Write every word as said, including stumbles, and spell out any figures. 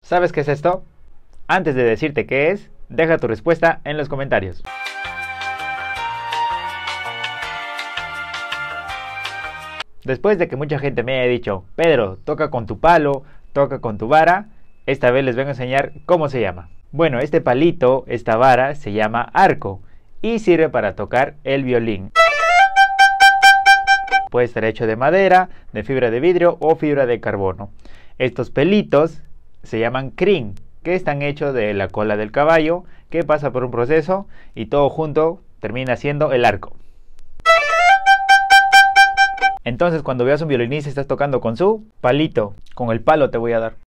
¿Sabes qué es esto? Antes de decirte qué es, deja tu respuesta en los comentarios. Después de que mucha gente me haya dicho, Pedro, toca con tu palo, toca con tu vara, esta vez les vengo a enseñar cómo se llama. Bueno, este palito, esta vara, se llama arco y sirve para tocar el violín. Puede estar hecho de madera, de fibra de vidrio o fibra de carbono. Estos pelitos se llaman crin, que están hechos de la cola del caballo, que pasa por un proceso y todo junto termina siendo el arco. Entonces, cuando veas un violinista y estás tocando con su palito, con el palo te voy a dar.